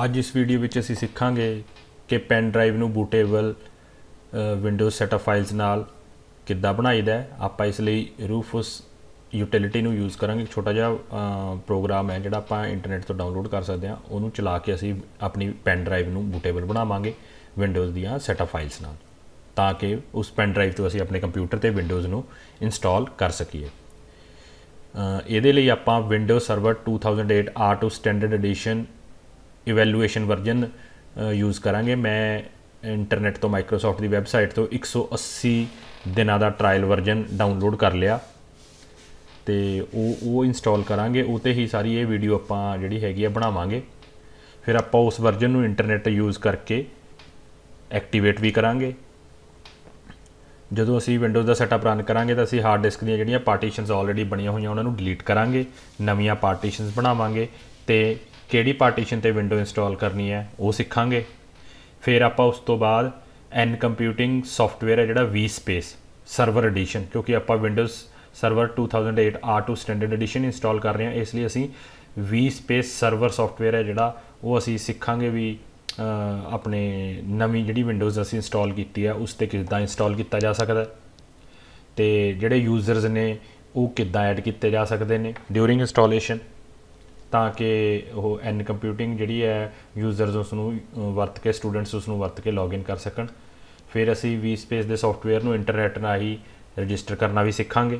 ਅੱਜ इस वीडियो ਵਿੱਚ ਅਸੀਂ ਸਿੱਖਾਂਗੇ कि ਪੈਨ ਡਰਾਈਵ ਨੂੰ ਬੂਟੇਬਲ ਵਿੰਡੋਜ਼ ਸੈਟਅਪ ਫਾਈਲਸ ਨਾਲ ਕਿੱਦਾਂ ਬਣਾਈਦਾ ਹੈ। ਆਪਾਂ ਇਸ ਲਈ RuFus यूटिलिटी ਨੂੰ यूज़ करांगे। छोटा ਜਿਹਾ प्रोग्राम है ਜਿਹੜਾ ਆਪਾਂ इंटरनेट ਤੋਂ डाउनलोड कर सकते हैं। ਉਹਨੂੰ ਚਲਾ ਕੇ ਅਸੀਂ अपनी ਪੈਨ ਡਰਾਈਵ ਨੂੰ ਬੂਟੇਬਲ ਬਣਾਵਾਂਗੇ ਵਿੰਡੋਜ਼ ਦੀਆਂ ਸੈਟਅਪ ਫਾਈਲਸ ਨਾਲ, ਤਾਂ ਕਿ ਉਸ ਪੈਨ ਡਰਾਈਵ ਤੋਂ ਅਸੀਂ ਆਪਣੇ ਕੰਪਿਊਟਰ ਤੇ ਵਿੰਡੋਜ਼ ਨੂੰ ਇੰਸਟਾਲ ਕਰ ਸਕੀਏ। ਇਹਦੇ ਲਈ ਆਪਾਂ Windows server 2008 R2 standard edition evaluation version use करांगे। मैं इंटरनेट तो माइक्रोसॉफ्ट की वैबसाइट तो 180 दिनों का ट्रायल वर्जन डाउनलोड कर लिया तो वो इंस्टॉल करांगे। उते ही सारी ये वीडियो आपां जिहड़ी हैगी आ बनावांगे। फिर आपां उस वर्जन नूं इंटरनेट यूज़ करके एक्टिवेट भी करांगे। जदों असी विंडोज़ का सैटअप रन करांगे तो असी हार्ड डिस्क दी जिहड़ियां पार्टीशनस ऑलरेडी बणियां होईयां उन्हां नूं डिलीट करांगे, नवीं पार्टीशनस बनावांगे ते किहड़ी पार्टीशन ते विंडो इंस्टॉल करनी है वो सीखांगे। फिर आपां उस तो बाद NComputing सॉफ्टवेयर है जिहड़ा vSpace सर्वर एडिशन, क्योंकि आपां Windows server 2008 R2 standard edition install कर रहे हैं, इसलिए असी vSpace सर्वर सॉफ्टवेयर है जिहड़ा वो असी सीखांगे भी अपने नवीं जिहड़ी विंडोज़ असी इंस्टॉल कीती है उस ते किद्दां इंस्टॉल किया जा सकदा ते जिहड़े यूजर्स ने वो किद्दां ऐड किए जा सकते हैं ड्यूरिंग इंस्टॉलेशन, ताकि वो NComputing जिहड़ी है यूजर्स उसनूं वरत के स्टूडेंट्स उसनूं वरत के लॉगिन कर सकन। फिर असी vSpace के सॉफ्टवेयर नूं इंटरनेट नाल ही रजिस्टर करना भी सीखांगे।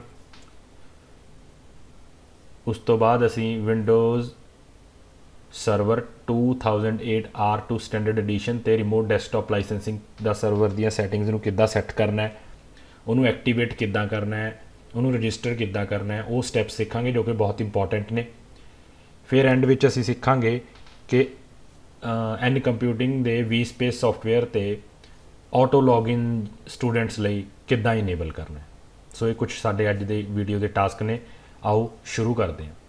उस तो बाद असी Windows server 2008 R2 standard edition ते रिमोट डेस्कटॉप लाइसेंसिंग दा सर्वर दियां सैटिंग्स नूं किद्दां सैट करना है, उन्होंने एक्टिवेट किद्दां करना है, उन्होंने रजिस्टर किद्दां करना है, वो स्टैप्स सीखांगे जो कि बहुत इंपॉर्टेंट ने। फिर एंड विच असी सीखांगे कि NComputing दे vSpace सॉफ्टवेयर ते ऑटो लॉगिन स्टूडेंट्स लई किद्दां इनेबल करना है। सो ये कुछ साडे अज दे वीडियो के टास्क ने, आओ शुरू करते हैं।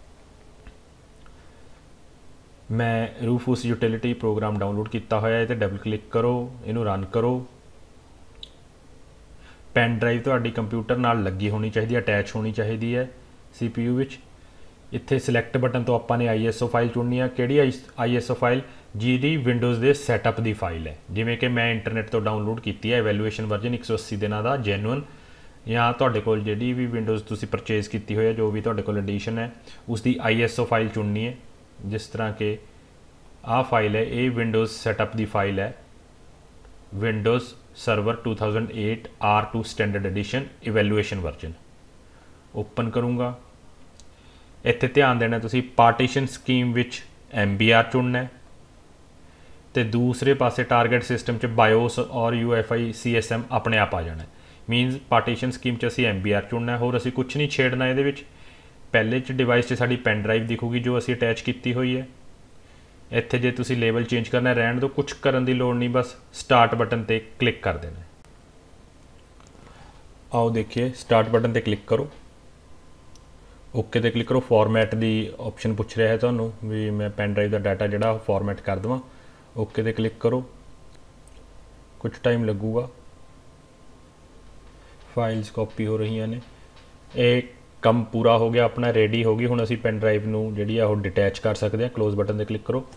मैं RuFus यूटिलिटी प्रोग्राम डाउनलोड किया होया है, तो डबल क्लिक करो, इनू रन करो। पैन ड्राइव तुहाडी कंप्यूटर नाल लगी होनी चाहिए, अटैच होनी चाहिए है CPU विच। इत्थे सिलैक्ट बटन तो आपां ने ISO फाइल चुननी है। किहड़ी ISO फाइल? जिहड़ी विंडोज़ के सैटअप की फाइल है, जिवें कि मैं इंटरनेट तो डाउनलोड की है एवैल्यूएशन वर्जन 180 दिनों का जेन्युइन, या तुहाडे कोल जिहड़ी भी विंडोज़ तुसीं परचेज की हुई है, जो भी तुहाडे कोल एडिशन है उसकी ISO फाइल चुननी है। जिस तरह के आ फाइल है, ये विंडोज़ सैटअप की फाइल है, Windows server 2008 R2 standard edition evaluation version. Open करूँगा। इत्थे ध्यान देना तुसी पार्टीशन स्कीम विच MBR चुनना है, तो दूसरे पासे टारगेट सिस्टम च बायोस और UEFI CSM अपने आप आ जाना है। मीनस पार्टीशन स्कीम च असी MBR चुनना है, होर असी कुछ नहीं छेड़ना। ये पहले डिवाइस च साडी पेन ड्राइव दिखूगी जो असी अटैच की हुई है। इत्थे जे तुसी लेवल चेंज करना है रहन दो, कुछ करन दी लोड़ नहीं, बस स्टार्ट बटन ते क्लिक कर देना है। आओ देखिए, स्टार्ट बटन ते क्लिक करो, ओके ते क्लिक करो। फॉर्मैट की ऑप्शन पूछ रहा है तुहानू भी मैं पेन ड्राइव का डाटा जिहड़ा फॉर्मैट कर देवां। ओके ते क्लिक करो, कुछ टाइम लगूगा, फाइल्स कॉपी हो रही ने। एक काम पूरा हो गया अपना, रेडी हो गई। हुण असीं पेन ड्राइव नूं जिहड़ी आ ओह डिटैच कर सकते हैं। क्लोज बटन ते क्लिक करो।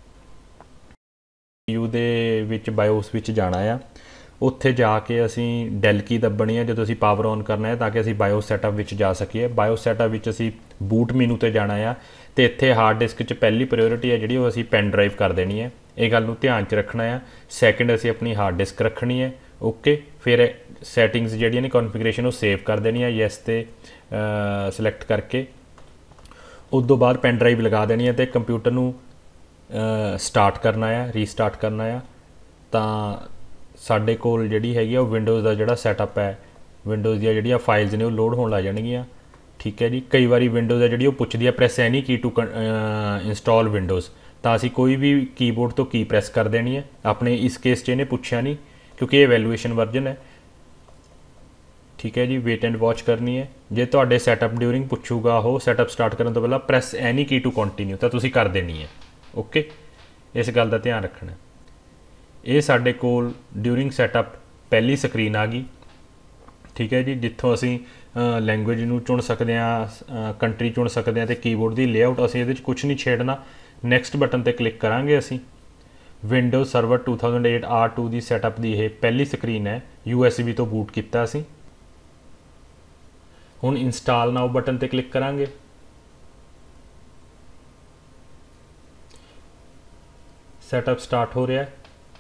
यू दे विच बायोस विच जाना आ, उत्थे जाके असी डैल की दबनी है जो असी पावर ऑन करना है, ताकि असी बायोस सैटअप विच जा सकीए। बायोस सैटअप विच असी बूट मीनू ते जाना है, तो इत्थे हार्ड डिस्क च पहली प्रायोरिटी है जिहड़ी असी पेन ड्राइव कर देनी है। ये गल नूं ध्यान च रखना है। सैकेंड असी अपनी हार्ड डिस्क रखनी है। ओके, फिर सैटिंग्स जिहड़ियां ने कॉन्फिगरेशन वो सेव कर देनी है, यस ते सिलैक्ट करके। उस तो बाद पेन ड्राइव लगा देनी है, तो कंप्यूटर नूं स्टार्ट करना है, रीस्टार्ट करना है। तो साडे कोल जिहड़ी हैगी आ विंडोज़ का जिहड़ा सैटअप है, विंडोज़ दी जिहड़ियां फाइल्स ने वो लोड होण लग जाणगीआं। ठीक है जी। कई बार विंडोज़ है जिहड़ी वो पुछदी है press any key to install Windows, तो असीं कोई भी कीबोर्ड तो की प्रैस कर देनी है। अपने इस केस च इहने पुछया नहीं, क्योंकि ये एवैल्यूएशन वर्जन है। ठीक है जी। वेट एंड वॉच करनी है। जे तुहाडे सैटअप ड्यूरिंग पुछूगा हो सैटअप स्टार्ट करन तो पहला press any key to continue, तो तुसीं कर देनी है। ओके, इस गल का ध्यान रखना। ये साडे कोल ड्यूरिंग सैटअप पहली स्क्रीन आ गई। ठीक है जी, जितों असी लैंगुएज नूं चुन सकते हैं, कंट्री चुन सकते हैं, तो कीबोर्ड की लेआउट असीं इहदे विच कुछ नहीं छेड़ना, ਨੈਕਸਟ ਬਟਨ ਤੇ ਕਲਿੱਕ ਕਰਾਂਗੇ ਅਸੀਂ। ਵਿੰਡੋਜ਼ ਸਰਵਰ 2008 R2 ਦੀ ਸੈਟਅਪ ਦੀ ਇਹ ਪਹਿਲੀ ਸਕਰੀਨ ਹੈ, USB ਤੋਂ ਬੂਟ ਕੀਤਾ ਅਸੀਂ। ਹੁਣ ਇੰਸਟਾਲ ਨਾਓ ਬਟਨ ਤੇ ਕਲਿੱਕ ਕਰਾਂਗੇ। ਸੈਟਅਪ ਸਟਾਰਟ ਹੋ ਰਿਹਾ ਹੈ।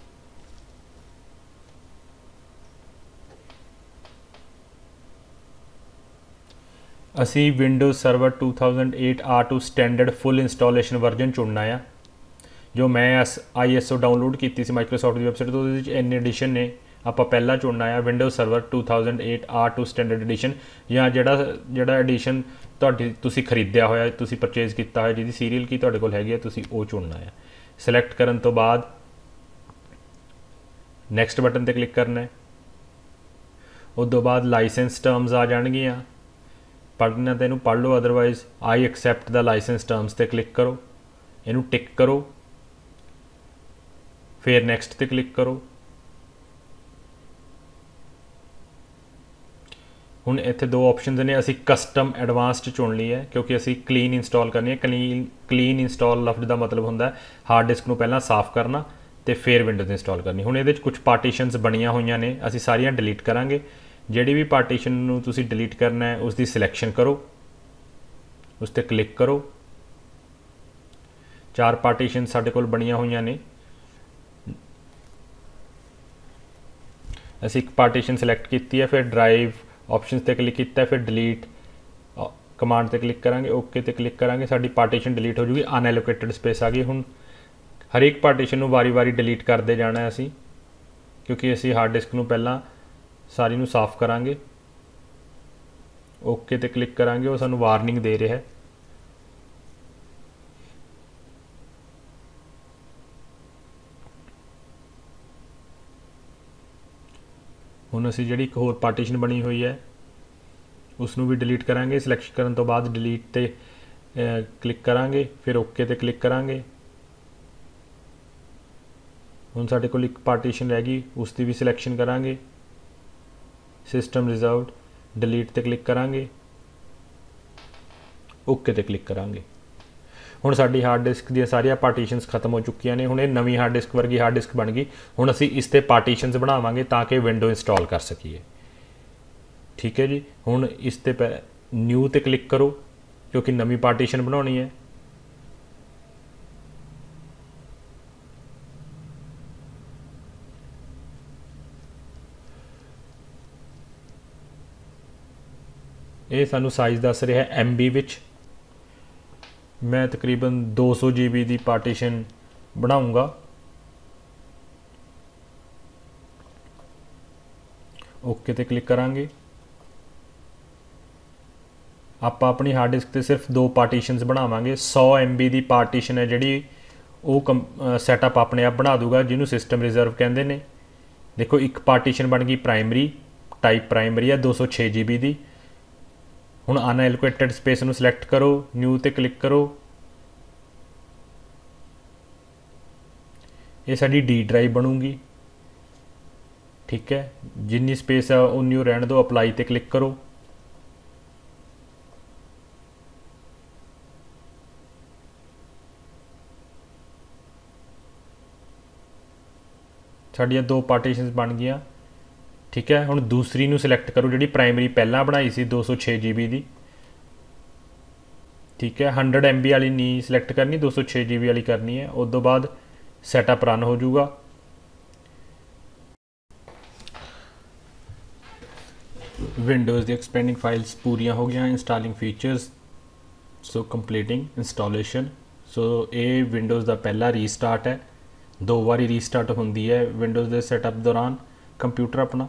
ਅਸੀਂ Windows server 2008 R2 standard full installation version ਚੁਣਨਾ ਆ। ਜੋ ਮੈਂ ISO ਡਾਊਨਲੋਡ ਕੀਤੀ ਸੀ ਮਾਈਕਰੋਸੌਫਟ ਦੀ ਵੈਬਸਾਈਟ ਤੋਂ, ਉਹਦੇ ਵਿੱਚ ਇੰਨੇ ਐਡੀਸ਼ਨ ਨੇ, ਆਪਾਂ ਪਹਿਲਾਂ ਚੁਣਨਾ ਆ windows server 2008 R2 standard edition, ਜਾਂ ਜਿਹੜਾ ਐਡੀਸ਼ਨ ਤੁਸੀਂ ਖਰੀਦਿਆ ਹੋਇਆ, ਤੁਸੀਂ ਪਰਚੇਜ਼ ਕੀਤਾ ਹੋਇਆ, ਜਿਹਦੀ ਸੀਰੀਅਲ ਕੀ ਤੁਹਾਡੇ ਕੋਲ ਹੈਗੀ ਹੈ, ਤੁਸੀਂ ਉਹ ਚੁਣਨਾ ਆ। ਸਿਲੈਕਟ ਕਰਨ ਤੋਂ ਬਾਅਦ ਨੈਕਸਟ ਬਟਨ ਤੇ ਕਲਿੱਕ ਕਰਨਾ ਹੈ। ਉਸ ਤੋਂ ਬਾਅਦ ਲਾਇਸੈਂਸ ਟਰਮਸ ਆ ਜਾਣਗੀਆਂ, ਪੜ੍ਹਨਾ ਤਾਂ ਇਹਨੂੰ ਪੜ੍ਹ ਲਓ, ਅਦਰਵਾਈਜ਼ ਆਈ ਐਕਸੈਪਟ ਦਾ ਲਾਇਸੈਂਸ ਟਰਮਸ ਤੇ ਕਲਿੱਕ ਕਰੋ, ਇਹਨੂੰ ਟਿਕ ਕਰੋ, ਫਿਰ ਨੈਕਸਟ ਤੇ ਕਲਿੱਕ ਕਰੋ। ਹੁਣ ਇੱਥੇ ਦੋ ਆਪਸ਼ਨਸ ਨੇ, ਅਸੀਂ ਕਸਟਮ ਐਡਵਾਂਸਡ ਚੁਣ ਲਈ ਹੈ ਕਿਉਂਕਿ ਅਸੀਂ ਕਲੀਨ ਇੰਸਟਾਲ ਕਰਨੀ ਹੈ। ਕਲੀਨ ਇੰਸਟਾਲ ਲਫ਼ਜ਼ ਦਾ ਮਤਲਬ ਹੁੰਦਾ ਹਾਰਡ ਡਿਸਕ ਨੂੰ ਪਹਿਲਾਂ ਸਾਫ਼ ਕਰਨਾ ਤੇ ਫਿਰ ਵਿੰਡੋਜ਼ ਇੰਸਟਾਲ ਕਰਨੀ। ਹੁਣ ਇਹਦੇ 'ਚ ਕੁਝ ਪਾਰਟੀਸ਼ਨਸ ਬਣੀਆਂ ਹੋਈਆਂ ਨੇ, ਅਸੀਂ ਸਾਰੀਆਂ ਡਿਲੀਟ ਕਰਾਂਗੇ। ਜਿਹੜੀ ਵੀ ਪਾਰਟੀਸ਼ਨ ਨੂੰ ਤੁਸੀਂ ਡਿਲੀਟ ਕਰਨਾ ਹੈ ਉਸ ਦੀ ਸਿਲੈਕਸ਼ਨ ਕਰੋ, ਉਸ ਤੇ ਕਲਿੱਕ ਕਰੋ। 4 ਪਾਰਟੀਸ਼ਨ ਸਾਡੇ ਕੋਲ ਬਣੀਆਂ ਹੋਈਆਂ ਨੇ। ਅਸੀਂ ਇੱਕ ਪਾਰਟੀਸ਼ਨ ਸਿਲੈਕਟ ਕੀਤੀ ਹੈ, ਫਿਰ ਡਰਾਈਵ ਆਪਸ਼ਨਸ ਤੇ ਕਲਿੱਕ ਕੀਤਾ, ਫਿਰ ਡਿਲੀਟ ਕਮਾਂਡ ਤੇ ਕਲਿੱਕ ਕਰਾਂਗੇ, ਓਕੇ ਤੇ ਕਲਿੱਕ ਕਰਾਂਗੇ, ਸਾਡੀ ਪਾਰਟੀਸ਼ਨ ਡਿਲੀਟ ਹੋ ਜੂਗੀ, ਅਨਐਲੋਕੇਟਡ ਸਪੇਸ ਆ ਗਈ। ਹੁਣ ਹਰੇਕ ਪਾਰਟੀਸ਼ਨ ਨੂੰ ਵਾਰੀ-ਵਾਰੀ ਡਿਲੀਟ ਕਰਦੇ ਜਾਣਾ ਅਸੀਂ, ਕਿਉਂਕਿ ਅਸੀਂ ਹਾਰਡ ਡਿਸਕ ਨੂੰ ਪਹਿਲਾਂ ਸਾਰੀ ਨੂੰ ਸਾਫ਼ ਕਰਾਂਗੇ। ਓਕੇ ਤੇ ਕਲਿੱਕ ਕਰਾਂਗੇ, ਉਹ ਸਾਨੂੰ ਵਾਰਨਿੰਗ ਦੇ ਰਿਹਾ ਹੈ। ਹੁਣ ਅਸੀਂ ਜਿਹੜੀ ਇੱਕ ਹੋਰ ਪਾਰਟੀਸ਼ਨ ਬਣੀ ਹੋਈ ਹੈ ਉਸ ਨੂੰ ਵੀ ਡਿਲੀਟ ਕਰਾਂਗੇ। ਸਿਲੈਕਸ਼ਨ ਕਰਨ ਤੋਂ ਬਾਅਦ ਡਿਲੀਟ ਤੇ ਕਲਿੱਕ ਕਰਾਂਗੇ, ਫਿਰ ਓਕੇ ਤੇ ਕਲਿੱਕ ਕਰਾਂਗੇ। ਹੁਣ ਸਾਡੇ ਕੋਲ ਇੱਕ ਪਾਰਟੀਸ਼ਨ ਰਹਿ ਗਈ, ਉਸ ਦੀ ਵੀ ਸਿਲੈਕਸ਼ਨ ਕਰਾਂਗੇ। ਸਿਸਟਮ ਰਿਜ਼ਰਵਡ, ਡਿਲੀਟ ਤੇ ਕਲਿੱਕ ਕਰਾਂਗੇ, ਓਕੇ ਤੇ ਕਲਿੱਕ ਕਰਾਂਗੇ। ਹੁਣ ਸਾਡੀ ਹਾਰਡ ਡਿਸਕ ਦੀਆਂ ਸਾਰੀਆਂ ਪਾਰਟੀਸ਼ਨਸ ਖਤਮ ਹੋ ਚੁੱਕੀਆਂ ਨੇ। ਹੁਣ ਇਹ ਨਵੀਂ ਹਾਰਡ ਡਿਸਕ ਵਰਗੀ ਹਾਰਡ ਡਿਸਕ ਬਣ ਗਈ। ਹੁਣ ਅਸੀਂ ਇਸ 'ਤੇ ਪਾਰਟੀਸ਼ਨਸ ਬਣਾਵਾਂਗੇ ਤਾਂ ਕਿ ਵਿੰਡੋ ਇੰਸਟਾਲ ਕਰ ਸਕੀਏ। ਠੀਕ ਹੈ ਜੀ। ਹੁਣ ਇਸ 'ਤੇ ਨਿਊ ਤੇ ਕਲਿੱਕ ਕਰੋ ਕਿਉਂਕਿ ਨਵੀਂ ਪਾਰਟੀਸ਼ਨ ਬਣਾਉਣੀ ਹੈ। ਇਹ ਸਾਨੂੰ ਸਾਈਜ਼ ਦੱਸ ਰਿਹਾ ਹੈ MB ਵਿੱਚ। ਮੈਂ ਤਕਰੀਬਨ 200 GB ਦੀ ਪਾਰਟੀਸ਼ਨ ਬਣਾਉਂਗਾ। ਓਕੇ ਤੇ ਕਲਿੱਕ ਕਰਾਂਗੇ। ਆਪਾਂ ਆਪਣੀ ਹਾਰਡ ਡਿਸਕ ਤੇ ਸਿਰਫ 2 ਪਾਰਟੀਸ਼ਨਸ ਬਣਾਵਾਂਗੇ। 100 MB ਦੀ ਪਾਰਟੀਸ਼ਨ ਹੈ ਜਿਹੜੀ, ਉਹ ਸੈਟਅਪ ਆਪਣੇ ਆਪ ਬਣਾ ਦੂਗਾ, ਜਿਹਨੂੰ ਸਿਸਟਮ ਰਿਜ਼ਰਵ ਕਹਿੰਦੇ ਨੇ। ਦੇਖੋ ਇੱਕ ਪਾਰਟੀਸ਼ਨ ਬਣ ਗਈ ਪ੍ਰਾਇਮਰੀ, ਟਾਈਪ ਪ੍ਰਾਇਮਰੀ ਹੈ 206 GB ਦੀ। ਹੁਣ ਅਨਐਲੋਕੇਟਡ ਸਪੇਸ ਨੂੰ ਸਿਲੈਕਟ ਕਰੋ, ਨਿਊ ਤੇ ਕਲਿੱਕ ਕਰੋ। ਇਹ ਸਾਡੀ D ਡਰਾਈਵ ਬਣੂਗੀ। ਠੀਕ ਹੈ, ਜਿੰਨੀ ਸਪੇਸ ਹੈ ਉਨੀ ਓ ਰਹਿਣ ਦਿਓ। ਅਪਲਾਈ ਤੇ ਕਲਿੱਕ ਕਰੋ। ਸਾਡੀਆਂ 2 ਪਾਰਟੀਸ਼ਨਸ ਬਣ ਗਈਆਂ। ਠੀਕ ਹੈ, ਹੁਣ ਦੂਸਰੀ ਨੂੰ ਸਿਲੈਕਟ ਕਰੋ ਜਿਹੜੀ ਪ੍ਰਾਇਮਰੀ ਪਹਿਲਾਂ ਬਣਾਈ ਸੀ 206 GB ਦੀ। ਠੀਕ ਹੈ, 100 MB ਵਾਲੀ ਨਹੀਂ ਸਿਲੈਕਟ ਕਰਨੀ, 206 GB ਵਾਲੀ ਕਰਨੀ ਹੈ। ਉਸ ਤੋਂ ਬਾਅਦ ਸੈਟਅਪ ਰਨ ਹੋ ਜਾਊਗਾ। ਵਿੰਡੋਜ਼ ਦੀ ਐਕਸਪੈਂਡਿੰਗ ਫਾਈਲਸ ਪੂਰੀਆਂ ਹੋ ਗਈਆਂ। ਇੰਸਟਾਲਿੰਗ ਫੀਚਰਸ, ਸੋ ਕੰਪਲੀਟਿੰਗ ਇੰਸਟਾਲੇਸ਼ਨ। ਸੋ ਇਹ ਵਿੰਡੋਜ਼ ਦਾ ਪਹਿਲਾ ਰੀਸਟਾਰਟ ਹੈ। 2 ਵਾਰੀ ਰੀਸਟਾਰਟ ਹੁੰਦੀ ਹੈ ਵਿੰਡੋਜ਼ ਦੇ ਸੈਟਅਪ ਦੌਰਾਨ ਕੰਪਿਊਟਰ ਆਪਣਾ।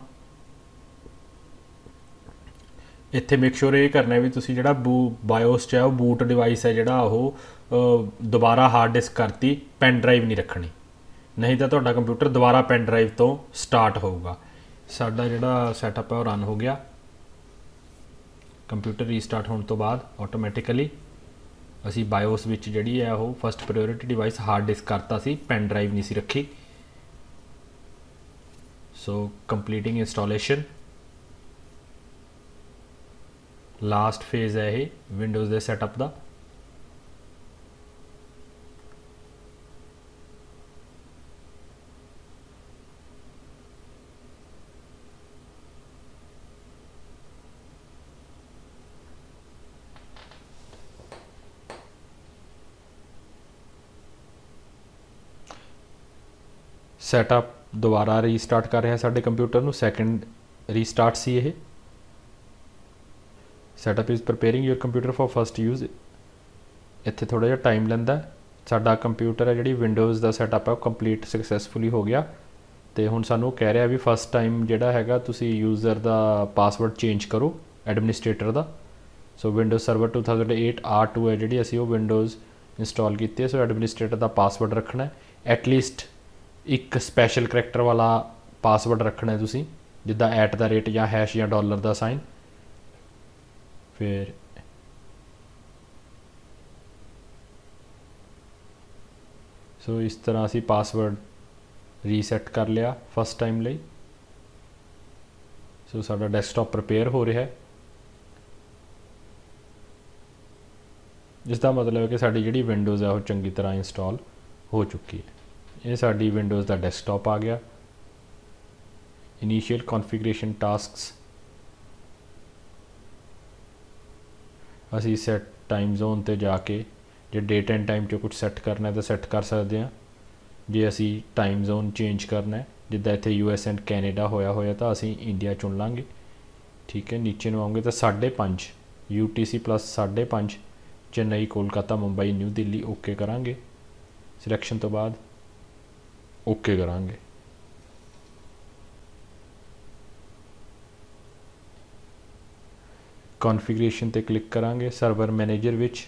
ਇੱਥੇ ਮੇਕ ਸ਼ੋਰ ਇਹ ਕਰਨਾ ਵੀ ਤੁਸੀਂ ਜਿਹੜਾ ਬਾਇਓਸ 'ਚ ਹੈ ਉਹ ਬੂਟ ਡਿਵਾਈਸ ਹੈ ਜਿਹੜਾ ਉਹ ਦੁਬਾਰਾ ਹਾਰਡ ਡਿਸਕ ਕਰਤੀ, ਪੈਨ ਡਰਾਈਵ ਨਹੀਂ ਰੱਖਣੀ, ਨਹੀਂ ਤਾਂ ਤੁਹਾਡਾ ਕੰਪਿਊਟਰ ਦੁਬਾਰਾ ਪੈਨ ਡਰਾਈਵ ਤੋਂ ਸਟਾਰਟ ਹੋਊਗਾ। ਸਾਡਾ ਜਿਹੜਾ ਸੈਟਅਪ ਹੈ ਉਹ ਰਨ ਹੋ ਗਿਆ। ਕੰਪਿਊਟਰ ਰੀਸਟਾਰਟ ਹੋਣ ਤੋਂ ਬਾਅਦ ਆਟੋਮੈਟਿਕਲੀ ਅਸੀਂ ਬਾਇਓਸ ਵਿੱਚ ਜਿਹੜੀ ਹੈ ਉਹ first priority device hard disk ਕਰਤਾ ਸੀ, ਪੈਨ ਡਰਾਈਵ ਨਹੀਂ ਸੀ ਰੱਖੀ। So completing installation, last phase ਹੈ ਇਹ ਵਿੰਡੋਜ਼ ਦੇ ਸੈਟਅਪ ਦਾ। ਸੈਟਅਪ ਦੁਬਾਰਾ ਰੀਸਟਾਰਟ ਕਰ ਰਿਹਾ ਸਾਡੇ ਕੰਪਿਊਟਰ ਨੂੰ। ਸੈਕਿੰਡ ਰੀਸਟਾਰਟ ਸੀ ਇਹ। Setup is preparing your computer for first use. ਇੱਥੇ ਥੋੜ੍ਹਾ ਜਿਹਾ ਟਾਈਮ ਲੈਂਦਾ। ਸਾਡਾ ਕੰਪਿਊਟਰ ਹੈ ਜਿਹੜੀ ਵਿੰਡੋਜ਼ ਦਾ ਸੈਟਅਪ ਹੈ ਉਹ ਕੰਪਲੀਟ ਸਕਸੈਸਫੁਲੀ ਹੋ ਗਿਆ। ਅਤੇ ਹੁਣ ਸਾਨੂੰ ਕਹਿ ਰਿਹਾ ਵੀ ਫਸਟ ਟਾਈਮ ਜਿਹੜਾ ਹੈਗਾ ਤੁਸੀਂ ਯੂਜ਼ਰ ਦਾ ਪਾਸਵਰਡ ਚੇਂਜ ਕਰੋ ਐਡਮਿਨਿਸਟ੍ਰੇਟਰ ਦਾ। ਸੋ ਵਿੰਡੋਜ਼ ਸਰਵਰ 2008 R2 ਹੈ ਜਿਹੜੀ ਅਸੀਂ ਉਹ ਵਿੰਡੋਜ਼ ਇੰਸਟਾਲ ਕੀਤੀ ਹੈ। ਸੋ ਐਡਮਿਨਿਸਟ੍ਰੇਟਰ ਦਾ ਪਾਸਵਰਡ ਰੱਖਣਾ ਐਟਲੀਸਟ ਇੱਕ ਸਪੈਸ਼ਲ ਕਰੈਕਟਰ ਵਾਲਾ ਪਾਸਵਰਡ ਰੱਖਣਾ ਤੁਸੀਂ, ਜਿੱਦਾਂ @ ਜਾਂ ਹੈਸ਼ ਜਾਂ ਡਾਲਰ ਦਾ ਸਾਈਨ। ਫਿਰ ਸੋ ਇਸ ਤਰ੍ਹਾਂ ਅਸੀਂ ਪਾਸਵਰਡ ਰੀਸੈਟ ਕਰ ਲਿਆ ਫਸਟ ਟਾਈਮ ਲਈ। ਸੋ ਸਾਡਾ ਡੈਸਕਟਾਪ ਪ੍ਰਪੇਅਰ ਹੋ ਰਿਹਾ ਹੈ। ਇਸ ਦਾ ਮਤਲਬ ਹੈ ਕਿ ਸਾਡੀ ਜਿਹੜੀ ਵਿੰਡੋਜ਼ ਹੈ ਉਹ ਚੰਗੀ ਤਰ੍ਹਾਂ ਇੰਸਟਾਲ ਹੋ ਚੁੱਕੀ ਹੈ। ਇਹ ਸਾਡੀ ਵਿੰਡੋਜ਼ ਦਾ ਡੈਸਕਟਾਪ ਆ ਗਿਆ। ਇਨੀਸ਼ੀਅਲ ਕੌਨਫੀਗਰੇਸ਼ਨ ਟਾਸਕਸ ਅਸੀਂ ਸੈਟ ਟਾਈਮ ਜ਼ੋਨ 'ਤੇ ਜਾ ਕੇ ਜੇ ਡੇਟ ਐਂਡ ਟਾਈਮ 'ਚ ਕੁਝ ਸੈੱਟ ਕਰਨਾ ਤਾਂ ਸੈੱਟ ਕਰ ਸਕਦੇ ਹਾਂ। ਜੇ ਅਸੀਂ ਟਾਈਮ ਜ਼ੋਨ ਚੇਂਜ ਕਰਨਾ ਜਿੱਦਾਂ ਇੱਥੇ US ਐਂਡ ਕੈਨੇਡਾ ਹੋਇਆ ਤਾਂ ਅਸੀਂ ਇੰਡੀਆ ਚੁਣ ਲਾਂਗੇ। ਠੀਕ ਹੈ, ਨੀਚੇ ਨੂੰ ਆਉਂਗੇ ਤਾਂ 5:30 UTC + 5:30 ਚੇਨਈ, ਕੋਲਕਾਤਾ, ਮੁੰਬਈ, ਨਿਊ ਦਿੱਲੀ ਓਕੇ ਕਰਾਂਗੇ। ਸਿਲੈਕਸ਼ਨ ਤੋਂ ਬਾਅਦ ਓਕੇ ਕਰਾਂਗੇ। ਕੌਨਫੀਗਰੇਸ਼ਨ 'ਤੇ ਕਲਿੱਕ ਕਰਾਂਗੇ। ਸਰਵਰ ਮੈਨੇਜਰ ਵਿੱਚ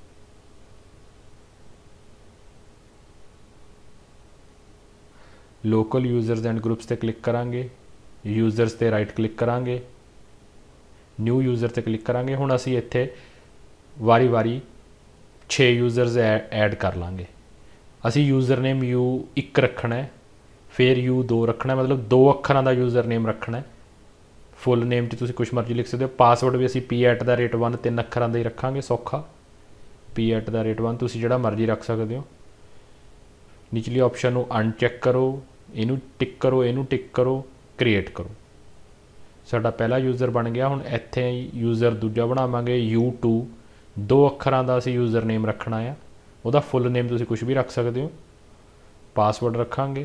ਲੋਕਲ ਯੂਜ਼ਰਸ ਐਂਡ ਗਰੁੱਪਸ 'ਤੇ ਕਲਿੱਕ ਕਰਾਂਗੇ। ਯੂਜ਼ਰਸ 'ਤੇ ਰਾਈਟ ਕਲਿੱਕ ਕਰਾਂਗੇ। ਨਿਊ ਯੂਜ਼ਰ 'ਤੇ ਕਲਿੱਕ ਕਰਾਂਗੇ। ਹੁਣ ਅਸੀਂ ਇੱਥੇ ਵਾਰੀ 6 ਯੂਜ਼ਰਸ ਐਡ ਕਰ ਲਾਂਗੇ। ਅਸੀਂ ਯੂਜ਼ਰ ਨੇਮ U1 ਰੱਖਣਾ ਹੈ, ਫਿਰ U2 ਰੱਖਣਾ, ਮਤਲਬ 2 ਅੱਖਰਾਂ ਦਾ ਯੂਜ਼ਰ ਨੇਮ ਰੱਖਣਾ ਹੈ। ਫੁੱਲ ਨੇਮ 'ਚ ਤੁਸੀਂ ਕੁਛ ਮਰਜ਼ੀ ਲਿਖ ਸਕਦੇ ਹੋ। ਪਾਸਵਰਡ ਵੀ ਅਸੀਂ P@1 3 ਅੱਖਰਾਂ ਦਾ ਹੀ ਰੱਖਾਂਗੇ, ਸੌਖਾ। P@1 ਤੁਸੀਂ ਜਿਹੜਾ ਮਰਜ਼ੀ ਰੱਖ ਸਕਦੇ ਹੋ। ਨਿਚਲੀ ਆਪਸ਼ਨ ਨੂੰ ਅਨਚੈੱਕ ਕਰੋ, ਇਹਨੂੰ ਟਿਕ ਕਰੋ, ਇਹਨੂੰ ਟਿਕ ਕਰੋ, ਕ੍ਰੀਏਟ ਕਰੋ। ਸਾਡਾ ਪਹਿਲਾ ਯੂਜ਼ਰ ਬਣ ਗਿਆ। ਹੁਣ ਇੱਥੇ ਯੂਜ਼ਰ ਦੂਜਾ ਬਣਾਵਾਂਗੇ U2, 2 ਅੱਖਰਾਂ ਦਾ ਅਸੀਂ ਯੂਜ਼ਰ ਨੇਮ ਰੱਖਣਾ ਆ। ਉਹਦਾ ਫੁੱਲ ਨੇਮ ਤੁਸੀਂ ਕੁਛ ਵੀ ਰੱਖ ਸਕਦੇ ਹੋ। ਪਾਸਵਰਡ ਰੱਖਾਂਗੇ।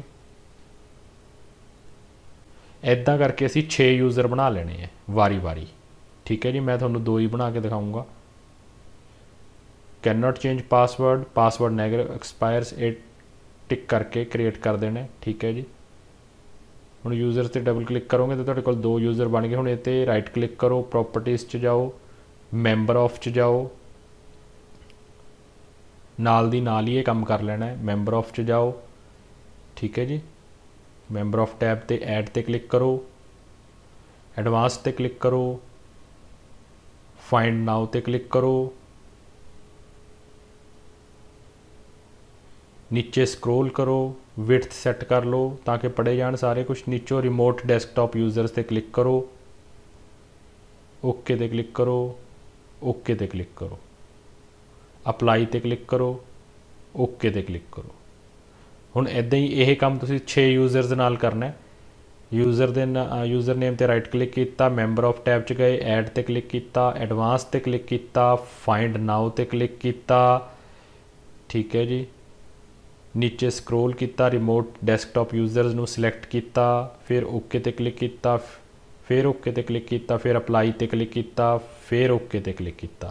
ਇੱਦਾਂ ਕਰਕੇ ਅਸੀਂ 6 ਯੂਜ਼ਰ ਬਣਾ ਲੈਣੇ ਹੈ ਵਾਰੀ। ਠੀਕ ਹੈ ਜੀ, ਮੈਂ ਤੁਹਾਨੂੰ 2 ਹੀ ਬਣਾ ਕੇ ਦਿਖਾਊਂਗਾ। Can not change password negative expires, ਇਹ ਟਿਕ ਕਰਕੇ ਕ੍ਰੀਏਟ ਕਰ ਦੇਣਾ। ਠੀਕ ਹੈ ਜੀ। ਹੁਣ ਯੂਜ਼ਰ 'ਤੇ ਡਬਲ ਕਲਿੱਕ ਕਰੋਗੇ ਤਾਂ ਤੁਹਾਡੇ ਕੋਲ 2 ਯੂਜ਼ਰ ਬਣ ਗਏ। ਹੁਣ ਇਹ 'ਤੇ ਰਾਈਟ ਕਲਿੱਕ ਕਰੋ, ਪ੍ਰੋਪਰਟੀਜ਼ 'ਚ ਜਾਓ, ਮੈਂਬਰ ਆਫ 'ਚ ਜਾਓ। ਨਾਲ ਦੀ ਨਾਲ ਹੀ ਇਹ ਕੰਮ ਕਰ ਲੈਣਾ ਹੈ। ਮੈਂਬਰ ਆਫ 'ਚ ਜਾਓ। ਠੀਕ ਹੈ ਜੀ। ਮੈਂਬਰ ਆਫ ਟੈਬ 'ਤੇ ਐਡ 'ਤੇ ਕਲਿੱਕ ਕਰੋ, ਐਡਵਾਂਸ 'ਤੇ ਕਲਿੱਕ ਕਰੋ, ਫਾਈਂਡ ਨਾਓ 'ਤੇ ਕਲਿੱਕ ਕਰੋ। ਨੀਚੇ ਸਕਰੋਲ ਕਰੋ, ਵਿਡਥ ਸੈੱਟ ਕਰ ਲਓ ਤਾਂ ਕਿ ਪੜ੍ਹੇ ਜਾਣ ਸਾਰੇ ਕੁਛ। ਨੀਚੋਂ ਰਿਮੋਟ ਡੈਸਕਟਾਪ ਯੂਜ਼ਰਸ 'ਤੇ ਕਲਿੱਕ ਕਰੋ, ਓਕੇ 'ਤੇ ਕਲਿੱਕ ਕਰੋ, ਓਕੇ 'ਤੇ ਕਲਿੱਕ ਕਰੋ, ਅਪਲਾਈ 'ਤੇ ਕਲਿੱਕ ਕਰੋ, ਓਕੇ 'ਤੇ ਕਲਿੱਕ ਕਰੋ। ਹੁਣ ਇੱਦਾਂ ਹੀ ਇਹ ਕੰਮ ਤੁਸੀਂ 6 ਯੂਜ਼ਰਸ ਨਾਲ ਕਰਨਾ। ਯੂਜ਼ਰ ਨੇਮ 'ਤੇ ਰਾਈਟ ਕਲਿੱਕ ਕੀਤਾ, ਮੈਂਬਰ ਆਫ ਟੈਬ 'ਚ ਗਏ, ਐਡ 'ਤੇ ਕਲਿੱਕ ਕੀਤਾ, ਐਡਵਾਂਸ 'ਤੇ ਕਲਿੱਕ ਕੀਤਾ, ਫਾਈਂਡ ਨਾਓ 'ਤੇ ਕਲਿੱਕ ਕੀਤਾ। ਠੀਕ ਹੈ ਜੀ। ਨੀਚੇ ਸਕਰੋਲ ਕੀਤਾ, ਰਿਮੋਟ ਡੈਸਕਟਾਪ ਯੂਜ਼ਰਸ ਨੂੰ ਸਿਲੈਕਟ ਕੀਤਾ, ਫਿਰ ਓਕੇ 'ਤੇ ਕਲਿੱਕ ਕੀਤਾ, ਫਿਰ ਓਕੇ 'ਤੇ ਕਲਿੱਕ ਕੀਤਾ, ਫਿਰ ਅਪਲਾਈ 'ਤੇ ਕਲਿੱਕ ਕੀਤਾ, ਫਿਰ ਓਕੇ 'ਤੇ ਕਲਿੱਕ ਕੀਤਾ।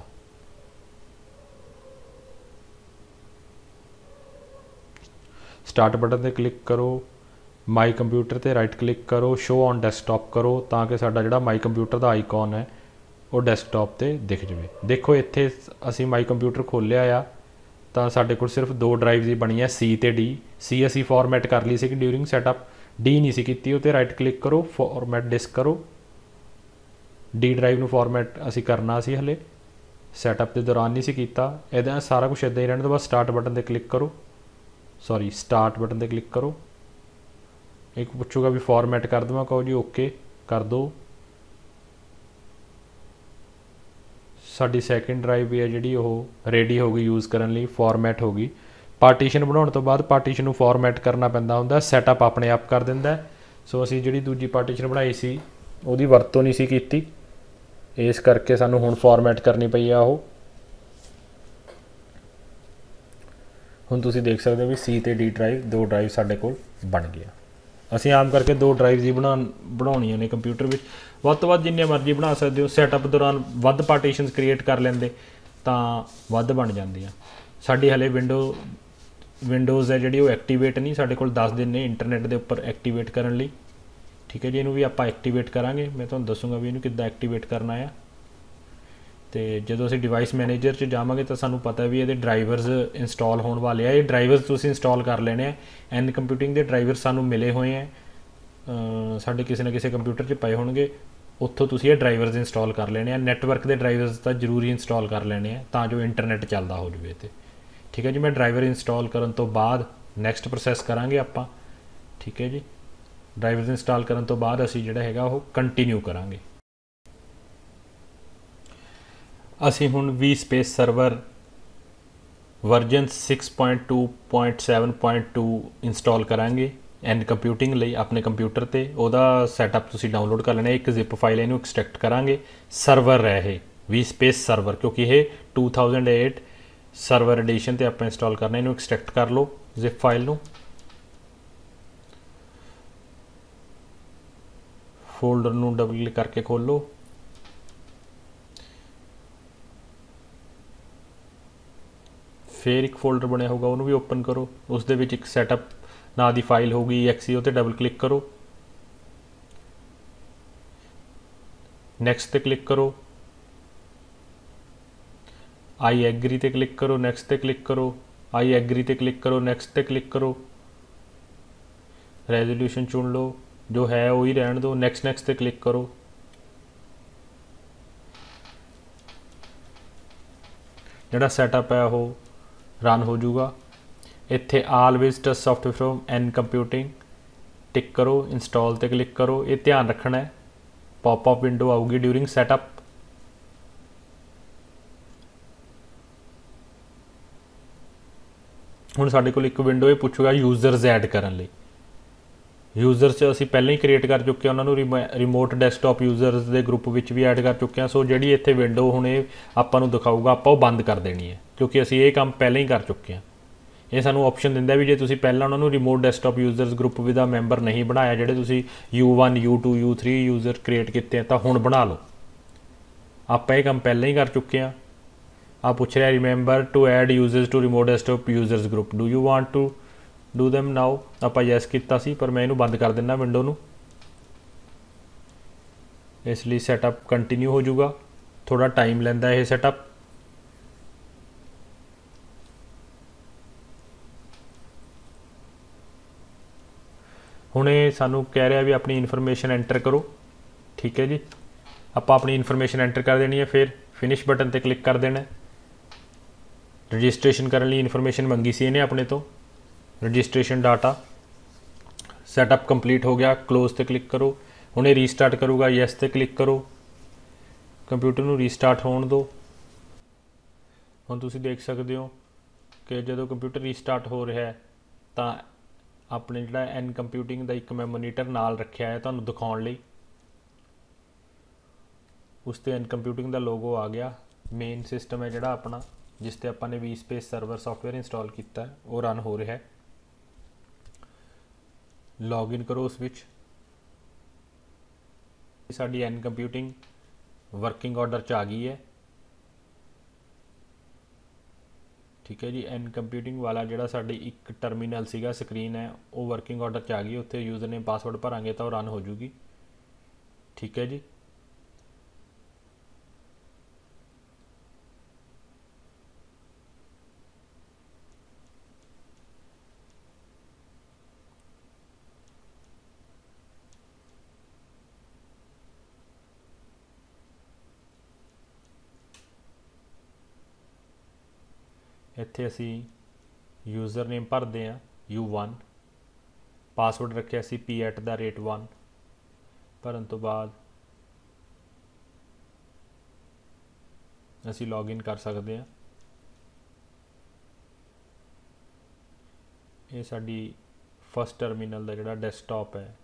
ਸਟਾਰਟ ਬਟਨ 'ਤੇ ਕਲਿੱਕ ਕਰੋ, ਮਾਈ ਕੰਪਿਊਟਰ 'ਤੇ ਰਾਈਟ ਕਲਿੱਕ ਕਰੋ, ਸ਼ੋ ਔਨ ਡੈਸਕਟਾਪ ਕਰੋ ਤਾਂ ਕਿ ਸਾਡਾ ਜਿਹੜਾ ਮਾਈ ਕੰਪਿਊਟਰ ਦਾ ਆਈਕਨ ਹੈ ਉਹ ਡੈਸਕਟਾਪ 'ਤੇ ਦਿਖ ਜਾਵੇ। ਦੇਖੋ ਇੱਥੇ ਅਸੀਂ ਮਾਈ ਕੰਪਿਊਟਰ ਖੋਲ੍ਹਿਆ ਆ ਤਾਂ ਸਾਡੇ ਕੋਲ ਸਿਰਫ 2 ਡਰਾਈਵਸ ਹੀ ਬਣੀਆਂ, C ਅਤੇ D। C ਅਸੀਂ ਫਾਰਮੈਟ ਕਰ ਲਈ ਸੀ ਡਿਊਰਿੰਗ ਸੈਟਅਪ, D ਨਹੀਂ ਸੀ ਕੀਤੀ। ਉਹ 'ਤੇ ਰਾਈਟ ਕਲਿੱਕ ਕਰੋ, ਫਾਰਮੈਟ ਡਿਸਕ ਕਰੋ। D ਡਰਾਈਵ ਨੂੰ ਫਾਰਮੈਟ ਅਸੀਂ ਕਰਨਾ ਸੀ, ਹਲੇ ਸੈਟਅਪ ਦੇ ਦੌਰਾਨ ਨਹੀਂ ਸੀ ਕੀਤਾ। ਇੱਦਾਂ ਸਾਰਾ ਕੁਛ ਇੱਦਾਂ ਹੀ ਰਹਿਣ ਤੋਂ ਬਾਅਦ ਸਟਾਰਟ ਬਟਨ 'ਤੇ ਕਲਿੱਕ ਕਰੋ, ਸਟਾਰਟ ਬਟਨ 'ਤੇ ਕਲਿੱਕ ਕਰੋ। ਇੱਕ ਪੁੱਛੂਗਾ ਵੀ ਫਾਰਮੈਟ ਕਰ ਦੇਵਾਂ, ਕਹੋ ਜੀ ਓਕੇ ਕਰ ਦਿਓ। ਸਾਡੀ ਸੈਕਿੰਡ ਡਰਾਈਵ ਵੀ ਹੈ ਜਿਹੜੀ ਉਹ ਰੈਡੀ ਹੋ ਗਈ ਯੂਜ਼ ਕਰਨ ਲਈ, ਫਾਰਮੈਟ ਹੋ ਗਈ। ਪਾਰਟੀਸ਼ਨ ਬਣਾਉਣ ਤੋਂ ਬਾਅਦ ਪਾਰਟੀਸ਼ਨ ਨੂੰ ਫਾਰਮੈਟ ਕਰਨਾ ਪੈਂਦਾ ਹੁੰਦਾ, ਸੈਟਅਪ ਆਪਣੇ ਆਪ ਕਰ ਦਿੰਦਾ। ਸੋ ਅਸੀਂ ਜਿਹੜੀ ਦੂਜੀ ਪਾਰਟੀਸ਼ਨ ਬਣਾਈ ਸੀ ਉਹਦੀ ਵਰਤੋਂ ਨਹੀਂ ਸੀ ਕੀਤੀ, ਇਸ ਕਰਕੇ ਸਾਨੂੰ ਹੁਣ ਫਾਰਮੈਟ ਕਰਨੀ ਪਈ ਆ ਉਹ। ਹੁਣ ਤੁਸੀਂ ਦੇਖ ਸਕਦੇ ਹੋ ਵੀ C ਤੇ D ਡਰਾਈਵ, 2 ਡਰਾਈਵ ਸਾਡੇ ਕੋਲ ਬਣ ਗਿਆ। ਅਸੀਂ ਆਮ ਕਰਕੇ 2 ਡਰਾਈਵ ਹੀ ਬਣਾਉਣੀਆਂ ਨੇ ਕੰਪਿਊਟਰ ਵਿੱਚ। ਵੱਧ ਤੋਂ ਵੱਧ ਜਿੰਨੀਆਂ ਮਰਜ਼ੀ ਬਣਾ ਸਕਦੇ ਹੋ। ਸੈਟਅਪ ਦੌਰਾਨ ਵੱਧ ਪਾਰਟੀਸ਼ਨਸ ਕ੍ਰੀਏਟ ਕਰ ਲੈਂਦੇ ਤਾਂ ਵੱਧ ਬਣ ਜਾਂਦੀਆਂ। ਸਾਡੀ ਹਲੇ ਵਿੰਡੋਜ਼ ਹੈ ਜਿਹੜੀ ਉਹ ਐਕਟੀਵੇਟ ਨਹੀਂ, ਸਾਡੇ ਕੋਲ 10 ਦਿਨ ਨੇ ਇੰਟਰਨੈਟ ਦੇ ਉੱਪਰ ਐਕਟੀਵੇਟ ਕਰਨ ਲਈ। ਠੀਕ ਹੈ ਜੀ, ਇਹਨੂੰ ਵੀ ਆਪਾਂ ਐਕਟੀਵੇਟ ਕਰਾਂਗੇ। ਮੈਂ ਤੁਹਾਨੂੰ ਦੱਸੂਗਾ ਵੀ ਇਹਨੂੰ ਕਿੱਦਾਂ ਐਕਟੀਵੇਟ ਕਰਨਾ ਆ। ਤੇ ਜਦੋਂ ਅਸੀਂ ਡਿਵਾਈਸ ਮੈਨੇਜਰ 'ਚ ਜਾਵਾਂਗੇ ਤਾਂ ਸਾਨੂੰ ਪਤਾ ਵੀ ਇਹਦੇ ਡਰਾਈਵਰਸ ਇੰਸਟਾਲ ਹੋਣ ਵਾਲੇ ਆ। ਇਹ ਡਰਾਈਵਰਸ ਤੁਸੀਂ ਇੰਸਟਾਲ ਕਰ ਲੈਣੇ ਆ। NComputing ਦੇ ਡਰਾਈਵਰ ਸਾਨੂੰ ਮਿਲੇ ਹੋਏ ਆ, ਸਾਡੇ ਕਿਸੇ ਨਾ ਕਿਸੇ ਕੰਪਿਊਟਰ 'ਚ ਪਏ ਹੋਣਗੇ, ਉੱਥੋਂ ਤੁਸੀਂ ਇਹ ਡਰਾਈਵਰਸ ਇੰਸਟਾਲ ਕਰ ਲੈਣੇ ਆ। ਨੈਟਵਰਕ ਦੇ ਡਰਾਈਵਰਸ ਤਾਂ ਜ਼ਰੂਰੀ ਇੰਸਟਾਲ ਕਰ ਲੈਣੇ ਆ ਤਾਂ ਜੋ ਇੰਟਰਨੈਟ ਚੱਲਦਾ ਹੋ ਜਾਵੇ। ਤੇ ਠੀਕ ਹੈ ਜੀ, ਮੈਂ ਡਰਾਈਵਰ ਇੰਸਟਾਲ ਕਰਨ ਤੋਂ ਬਾਅਦ ਨੈਕਸਟ ਪ੍ਰੋਸੈਸ ਕਰਾਂਗੇ ਆਪਾਂ। ਠੀਕ ਹੈ ਜੀ, ਡਰਾਈਵਰਸ ਇੰਸਟਾਲ ਕਰਨ ਤੋਂ ਬਾਅਦ ਅਸੀਂ ਜਿਹੜਾ ਹੈਗਾ ਉਹ ਕੰਟੀਨਿਊ ਕਰਾਂਗੇ। ਅਸੀਂ ਹੁਣ vSpace ਸਰਵਰ ਵਰਜ਼ਨ 6.2.7.2 ਇੰਸਟਾਲ ਕਰਾਂਗੇ NComputing ਲਈ ਆਪਣੇ ਕੰਪਿਊਟਰ 'ਤੇ। ਉਹਦਾ ਸੈਟਅਪ ਤੁਸੀਂ ਡਾਊਨਲੋਡ ਕਰ ਲੈਣਾ। ਇੱਕ ਜ਼ਿਪ ਫਾਈਲ ਇਹਨੂੰ ਐਕਸਟ੍ਰੈਕਟ ਕਰਾਂਗੇ। ਸਰਵਰ ਹੈ ਇਹ vSpace ਸਰਵਰ, ਕਿਉਂਕਿ ਇਹ 2008 ਸਰਵਰ ਐਡੀਸ਼ਨ 'ਤੇ ਆਪਾਂ ਇੰਸਟਾਲ ਕਰਨਾ। ਇਹਨੂੰ ਐਕਸਟ੍ਰੈਕਟ ਕਰ ਲਓ ਜ਼ਿਪ ਫਾਈਲ ਨੂੰ। ਫੋਲਡਰ ਨੂੰ ਡਬਲ ਕਲਿੱਕ ਕਰਕੇ ਖੋਲ੍ਹੋ। ਫਿਰ ਇੱਕ ਫੋਲਡਰ ਬਣਿਆ ਹੋਊਗਾ, ਉਹਨੂੰ ਵੀ ਓਪਨ ਕਰੋ। ਉਸ ਦੇ ਵਿੱਚ ਇੱਕ ਸੈਟਅਪ ਨਾਂ ਦੀ ਫਾਈਲ ਹੋਊਗੀ exe, ਉਹ 'ਤੇ ਡਬਲ ਕਲਿੱਕ ਕਰੋ। ਨੈਕਸਟ 'ਤੇ ਕਲਿੱਕ ਕਰੋ। I agree 'ਤੇ ਕਲਿੱਕ ਕਰੋ। ਨੈਕਸਟ 'ਤੇ ਕਲਿੱਕ ਕਰੋ। I agree 'ਤੇ ਕਲਿੱਕ ਕਰੋ। ਨੈਕਸਟ 'ਤੇ ਕਲਿੱਕ ਕਰੋ। ਰੈਜ਼ੋਲੂਸ਼ਨ ਚੁਣ ਲਓ, ਜੋ ਹੈ ਉਹੀ ਰਹਿਣ ਦਿਓ। ਨੈਕਸਟ ਤੇ ਕਲਿੱਕ ਕਰੋ। ਜਿਹੜਾ ਸੈਟਅਪ ਹੈ ਉਹ ਰਨ ਹੋ ਜਾਊਗਾ। ਇੱਥੇ always trust software from NComputing tick ਕਰੋ। ਇੰਸਟਾਲ 'ਤੇ ਕਲਿੱਕ ਕਰੋ। ਇਹ ਧਿਆਨ ਰੱਖਣਾ ਹੈ, ਪੌਪ-ਅਪ ਵਿੰਡੋ ਆਊਗੀ ਡਿਊਰਿੰਗ ਸੈਟਅਪ। ਹੁਣ ਸਾਡੇ ਕੋਲ ਇੱਕ ਵਿੰਡੋ ਇਹ ਪੁੱਛੂਗਾ ਯੂਜ਼ਰਸ ਐਡ ਕਰਨ ਲਈ। ਯੂਜ਼ਰਸ 'ਚ ਅਸੀਂ ਪਹਿਲਾਂ ਹੀ ਕ੍ਰੀਏਟ ਕਰ ਚੁੱਕੇ ਹਾਂ, ਉਹਨਾਂ ਨੂੰ ਰਿਮੋਟ ਡੈਸਕਟਾਪ ਯੂਜ਼ਰਸ ਦੇ ਗਰੁੱਪ ਵਿੱਚ ਵੀ ਐਡ ਕਰ ਚੁੱਕੇ ਹਾਂ। ਸੋ ਜਿਹੜੀ ਇੱਥੇ ਵਿੰਡੋ ਹੁਣ ਇਹ ਆਪਾਂ ਨੂੰ ਦਿਖਾਊਗਾ, ਆਪਾਂ ਉਹ ਬੰਦ ਕਰ ਦੇਣੀ ਹੈ, ਕਿਉਂਕਿ ਅਸੀਂ ਇਹ ਕੰਮ ਪਹਿਲਾਂ ਹੀ ਕਰ ਚੁੱਕੇ ਹਾਂ। ਇਹ ਸਾਨੂੰ ਆਪਸ਼ਨ ਦਿੰਦਾ ਵੀ ਜੇ ਤੁਸੀਂ ਪਹਿਲਾਂ ਉਹਨਾਂ ਨੂੰ ਰਿਮੋਟ ਡੈਸਕਟਾਪ ਯੂਜ਼ਰਸ ਗਰੁੱਪ ਦਾ ਮੈਂਬਰ ਨਹੀਂ ਬਣਾਇਆ, ਜਿਹੜੇ ਤੁਸੀਂ U1 U2 U3 user create ਕੀਤੇ ਆ, ਤਾਂ ਹੁਣ ਬਣਾ ਲਓ। ਆਪਾਂ ਇਹ ਕੰਮ ਪਹਿਲਾਂ ਹੀ ਕਰ ਚੁੱਕੇ ਹਾਂ। ਆ ਪੁੱਛ ਰਿਹਾ remember to add users to remote desktop users group, do you want to do them now. ਆਪਾਂ ਯੈਸ ਕੀਤਾ ਸੀ, ਪਰ ਮੈਂ ਇਹਨੂੰ ਬੰਦ ਕਰ ਦਿੰਦਾ ਵਿੰਡੋ ਨੂੰ। ਇਸ ਲਈ ਸੈਟਅਪ ਕੰਟੀਨਿਊ ਹੋ ਜਾਊਗਾ। ਥੋੜਾ ਟਾਈਮ ਲੈਂਦਾ ਇਹ ਸੈਟਅਪ। ਹੁਣ ਇਹ ਸਾਨੂੰ ਕਹਿ ਰਿਹਾ ਵੀ ਆਪਣੀ ਇਨਫੋਰਮੇਸ਼ਨ ਐਂਟਰ ਕਰੋ। ਠੀਕ ਹੈ ਜੀ, ਆਪਾਂ ਆਪਣੀ ਇਨਫੋਰਮੇਸ਼ਨ ਐਂਟਰ ਕਰ ਦੇਣੀ ਹੈ। ਫਿਰ ਫਿਨਿਸ਼ ਬਟਨ 'ਤੇ ਕਲਿੱਕ ਕਰ ਦੇਣਾ। ਰਜਿਸਟ੍ਰੇਸ਼ਨ ਕਰਨ ਲਈ ਇਨਫੋਰਮੇਸ਼ਨ ਮੰਗੀ ਸੀ ਇਹਨੇ ਆਪਣੇ ਤੋਂ, ਰਜਿਸਟ੍ਰੇਸ਼ਨ ਡਾਟਾ। ਸੈਟਅਪ ਕੰਪਲੀਟ ਹੋ ਗਿਆ। ਕਲੋਜ਼ 'ਤੇ ਕਲਿੱਕ ਕਰੋ। ਹੁਣ ਇਹ ਰੀਸਟਾਰਟ ਕਰੂਗਾ, ਯੈਸ 'ਤੇ ਕਲਿੱਕ ਕਰੋ। ਕੰਪਿਊਟਰ ਨੂੰ ਰੀਸਟਾਰਟ ਹੋਣ ਦਿਓ। ਹੁਣ ਤੁਸੀਂ ਦੇਖ ਸਕਦੇ ਹੋ ਕਿ ਜਦੋਂ ਕੰਪਿਊਟਰ ਰੀਸਟਾਰਟ ਹੋ ਰਿਹਾ ਤਾਂ ਆਪਣੇ ਜਿਹੜਾ NComputing ਦਾ ਇੱਕ ਮੈਂ ਮੋਨੀਟਰ ਨਾਲ ਰੱਖਿਆ ਹੈ ਤੁਹਾਨੂੰ ਦਿਖਾਉਣ ਲਈ। ਉਸ 'ਤੇ NComputing ਦਾ ਲੋਗੋ ਆ ਗਿਆ। ਮੇਨ ਸਿਸਟਮ ਹੈ ਜਿਹੜਾ ਆਪਣਾ, ਜਿਸ 'ਤੇ ਆਪਾਂ ਨੇ vSpace ਸਰਵਰ ਸੌਫਟਵੇਅਰ ਇੰਸਟਾਲ ਕੀਤਾ, ਉਹ ਰਨ ਹੋ ਰਿਹਾ ਹੈ। ਲੌਗਇਨ ਕਰੋ ਉਸ ਵਿੱਚ। ਸਾਡੀ NComputing ਵਰਕਿੰਗ ਆਰਡਰ 'ਚ ਆ ਗਈ ਹੈ। ਠੀਕ ਹੈ ਜੀ, NComputing ਵਾਲਾ ਜਿਹੜਾ ਸਾਡੀ ਇੱਕ ਟਰਮੀਨਲ ਸੀਗਾ, ਸਕਰੀਨ ਹੈ, ਉਹ ਵਰਕਿੰਗ ਆਰਡਰ 'ਚ ਆ ਗਈ। ਉੱਥੇ ਯੂਜ਼ਰ ਨੇਮ ਪਾਸਵਰਡ ਭਰਾਂਗੇ ਤਾਂ ਉਹ ਰਨ ਹੋ ਜੂਗੀ। ਠੀਕ ਹੈ ਜੀ, ਇੱਥੇ ਅਸੀਂ ਯੂਜ਼ਰ ਨੇਮ ਭਰਦੇ ਹਾਂ U1, ਪਾਸਵਰਡ ਰੱਖਿਆ ਸੀ P@1। ਭਰਨ ਤੋਂ ਬਾਅਦ ਅਸੀਂ ਲੌਗਇਨ ਕਰ ਸਕਦੇ ਹਾਂ। ਇਹ ਸਾਡੀ ਫਸਟ ਟਰਮੀਨਲ ਦਾ ਜਿਹੜਾ ਡੈਸਕਟਾਪ ਹੈ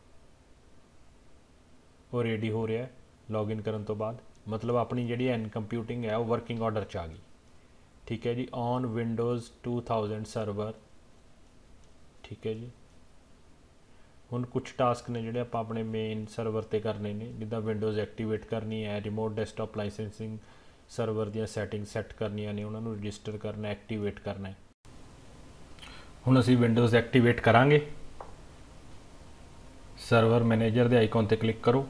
ਉਹ ਰੈਡੀ ਹੋ ਰਿਹਾ ਲੌਗਇਨ ਕਰਨ ਤੋਂ ਬਾਅਦ। ਮਤਲਬ ਆਪਣੀ ਜਿਹੜੀ NComputing ਹੈ ਉਹ ਵਰਕਿੰਗ ਆਰਡਰ 'ਚ ਆ ਗਈ। ठीक है जी। ऑन विंडोज़ 2000 सर्वर, ठीक है जी। ਹੁਣ ਕੁਛ ਟਾਸਕ ਨੇ ਜਿਹੜੇ ਆਪਾਂ ਆਪਣੇ ਮੇਨ ਸਰਵਰ ਤੇ ਕਰਨੇ ਨੇ, ਜਿੱਦਾਂ ਵਿੰਡੋਜ਼ ਐਕਟੀਵੇਟ ਕਰਨੀ ਹੈ, ਰਿਮੋਟ ਡੈਸਕਟਾਪ ਲਾਇਸੈਂਸਿੰਗ ਸਰਵਰ ਦੀਆਂ ਸੈਟਿੰਗ ਸੈੱਟ ਕਰਨੀਆਂ ਨੇ, ਉਹਨਾਂ ਨੂੰ ਰਜਿਸਟਰ ਕਰਨਾ, ਐਕਟੀਵੇਟ ਕਰਨਾ ਹੈ। ਹੁਣ ਅਸੀਂ ਵਿੰਡੋਜ਼ ਐਕਟੀਵੇਟ ਕਰਾਂਗੇ। ਸਰਵਰ ਮੈਨੇਜਰ ਦੇ ਆਈਕਨ ਤੇ ਕਲਿੱਕ ਕਰੋ,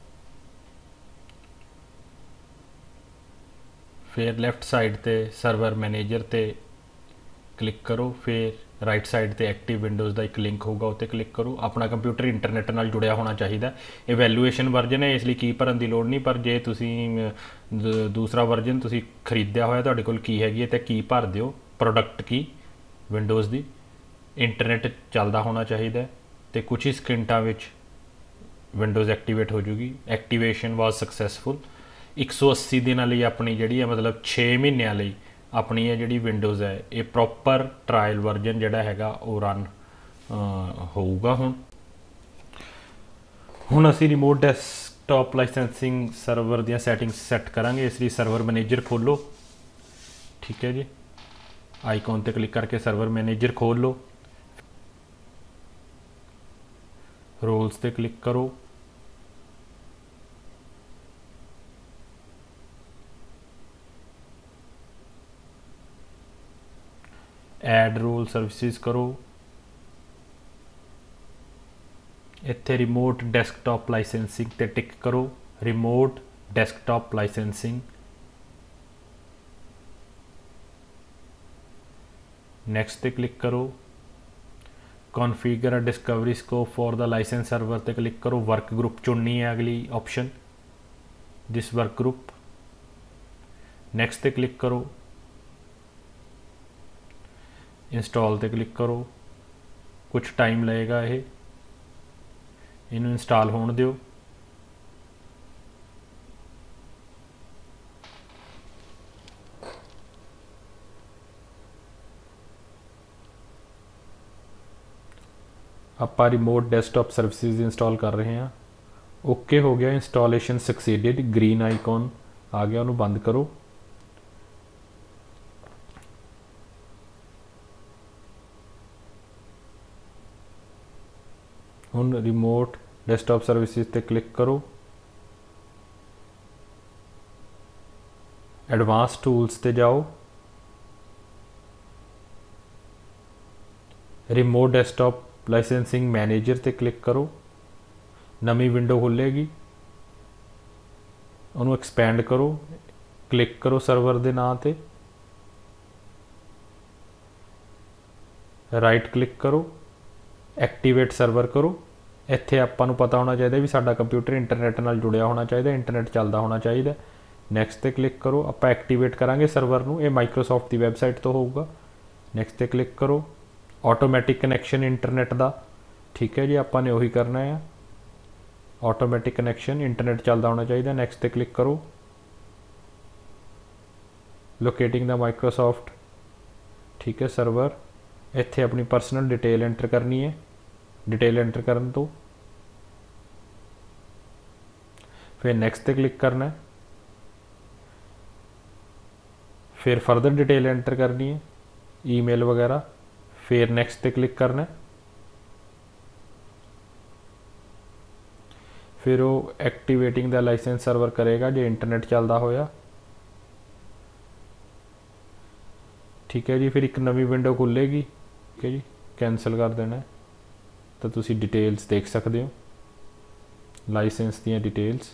फिर लैफ्ट साइड ते सर्वर मैनेजर ते क्लिक करो, फिर राइट साइड ते एक्टिव विंडोज़ का एक लिंक होगा उत्ते क्लिक करो। अपना कंप्यूटर इंटरनेट नाल जुड़िया होना चाहिए। इवैल्यूएशन वर्जन है, इसलिए की भरन की लोड़ नहीं, पर जे तुसी दूसरा वर्जन तुसी खरीदिया होया तुहाडे कोल की हैगी है ते की भर दिओ, प्रोडक्ट की विंडोज़ दी इंटरनेट चलदा होना चाहिए ते कुछ ही सकिंटां विच विंडोज़ एक्टिवेट हो जूगी। Activation was successful. 180 दिनों ਲਈ अपनी ਜਿਹੜੀ ਹੈ मतलब 6 ਮਹੀਨਿਆਂ ਲਈ अपनी है ਜਿਹੜੀ विंडोज़ है ये प्रॉपर ट्रायल वर्जन ਜਿਹੜਾ ਹੈਗਾ ਉਹ ਰਨ ਹੋਊਗਾ। ਹੁਣ ਅਸੀਂ रिमोट डेस्कटॉप लाइसेंसिंग सर्वर ਦੀਆਂ सैटिंग्स सैट करांगे। इस लिए सर्वर मैनेजर खोलो, ठीक है जी। आइकॉन ਤੇ क्लिक करके सर्वर मैनेजर खोल लो, रोल्स ਤੇ क्लिक करो, ਐਡ ਰੋਲ ਸਰਵਿਸਿਜ਼ ਕਰੋ। ਇੱਥੇ ਰਿਮੋਟ ਡੈਸਕਟਾਪ ਲਾਇਸੈਂਸਿੰਗ ਤੇ ਟਿਕ ਕਰੋ, ਰਿਮੋਟ ਡੈਸਕਟਾਪ ਲਾਇਸੈਂਸਿੰਗ। ਨੈਕਸਟ ਤੇ ਕਲਿੱਕ ਕਰੋ। Configure a discovery scope for the license server ਤੇ ਕਲਿੱਕ ਕਰੋ। ਵਰਕ ਗਰੁੱਪ ਚੁਣਨੀ ਹੈ ਅਗਲੀ option, this work group. Next ਤੇ ਕਲਿੱਕ ਕਰੋ, इंस्टॉल ते क्लिक करो। कुछ टाइम लगेगा, इनू इंस्टॉल होने दिओ। आप रिमोट डेस्कटॉप सर्विसेज इंस्टॉल कर रहे हैं। ओके हो गया, इंस्टॉलेशन सक्सीडेड, ग्रीन आइकॉन आ गया, उन्होंने बंद करो। ਹੁਣ ਰਿਮੋਟ ਡੈਸਕਟਾਪ ਸਰਵਿਸਿਜ਼ ਤੇ ਕਲਿੱਕ ਕਰੋ, ਐਡਵਾਂਸ ਟੂਲਸ ਤੇ ਜਾਓ, ਰਿਮੋਟ ਡੈਸਕਟਾਪ ਲਾਇਸੈਂਸਿੰਗ ਮੈਨੇਜਰ ਤੇ ਕਲਿੱਕ ਕਰੋ। ਨਵੀਂ ਵਿੰਡੋ ਖੁੱਲੇਗੀ, ਉਹਨੂੰ ਐਕਸਪੈਂਡ ਕਰੋ, ਕਲਿੱਕ ਕਰੋ ਸਰਵਰ ਦੇ ਨਾਂ ਤੇ, ਰਾਈਟ ਕਲਿੱਕ ਕਰੋ, ਐਕਟੀਵੇਟ ਸਰਵਰ ਕਰੋ। ਇੱਥੇ ਆਪਾਂ ਨੂੰ ਪਤਾ ਹੋਣਾ ਚਾਹੀਦਾ ਵੀ ਸਾਡਾ ਕੰਪਿਊਟਰ ਇੰਟਰਨੈਟ ਨਾਲ ਜੁੜਿਆ ਹੋਣਾ ਚਾਹੀਦਾ, ਇੰਟਰਨੈਟ ਚੱਲਦਾ ਹੋਣਾ ਚਾਹੀਦਾ। ਨੈਕਸਟ ਤੇ ਕਲਿੱਕ ਕਰੋ। ਆਪਾਂ ਐਕਟੀਵੇਟ ਕਰਾਂਗੇ ਸਰਵਰ ਨੂੰ, ਇਹ ਮਾਈਕਰੋਸਾਫਟ ਦੀ ਵੈਬਸਾਈਟ ਤੋਂ ਹੋਊਗਾ। ਨੈਕਸਟ ਤੇ ਕਲਿੱਕ ਕਰੋ। ਆਟੋਮੈਟਿਕ ਕਨੈਕਸ਼ਨ ਇੰਟਰਨੈਟ ਦਾ, ਠੀਕ ਹੈ ਜੀ, ਆਪਾਂ ਨੇ ਉਹੀ ਕਰਨਾ ਹੈ। ਆਟੋਮੈਟਿਕ ਕਨੈਕਸ਼ਨ, ਇੰਟਰਨੈਟ ਚੱਲਦਾ ਹੋਣਾ ਚਾਹੀਦਾ। ਨੈਕਸਟ ਤੇ ਕਲਿੱਕ ਕਰੋ। ਲੋਕੇਟਿੰਗ ਦਾ ਮਾਈਕਰੋਸਾਫਟ, ਠੀਕ ਹੈ, ਸਰਵਰ। ਇੱਥੇ ਆਪਣੀ ਪਰਸਨਲ ਡਿਟੇਲ ਐਂਟਰ ਕਰਨੀ ਹੈ। डिटेल एंटर करने तो फिर नेक्स्ट पे क्लिक करना है, फिर फर्दर डिटेल एंटर करनी है, ईमेल वगैरह। फिर नेक्स्ट पे क्लिक करना है, फिर वो एक्टिवेटिंग द लाइसेंस सर्वर करेगा जो इंटरनेट चलता होया, ठीक है जी। फिर एक नवी विंडो खुलेगी, ठीक है जी, कैंसल कर देना है। तो तुसी डिटेल्स देख सकते हो, license the details.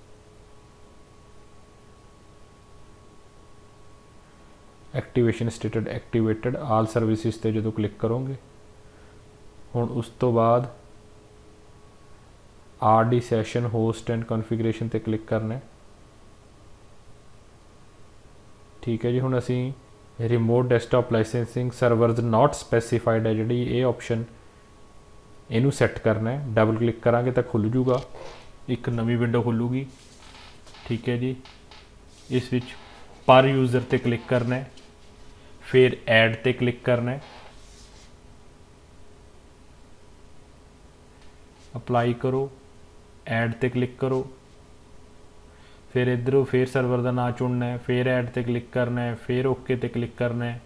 Activation stated activated, all services ते जो क्लिक करोगे। हुण उस तो बाद RD session host and configuration ते क्लिक करना है, ठीक है जी। हुण असी remote desktop licensing servers not specified है जिहड़ी ये ऑप्शन, ਇਹਨੂੰ ਸੈੱਟ ਕਰਨਾ ਹੈ। ਡਬਲ ਕਲਿੱਕ ਕਰਾਂਗੇ ਤਾਂ ਖੁੱਲ ਜੂਗਾ, ਇੱਕ ਨਵੀਂ ਵਿੰਡੋ ਖੁੱਲੂਗੀ, ਠੀਕ ਹੈ ਜੀ। ਇਸ ਵਿੱਚ ਪਰ ਯੂਜ਼ਰ ਤੇ ਕਲਿੱਕ ਕਰਨਾ ਹੈ, ਫਿਰ ਐਡ ਤੇ ਕਲਿੱਕ ਕਰਨਾ ਹੈ, ਅਪਲਾਈ ਕਰੋ, ਐਡ ਤੇ ਕਲਿੱਕ ਕਰੋ, फिर इधरों फिर सर्वर का नाम चुनना है, फिर ऐड ते क्लिक करना है, फिर ओके ते क्लिक करना है,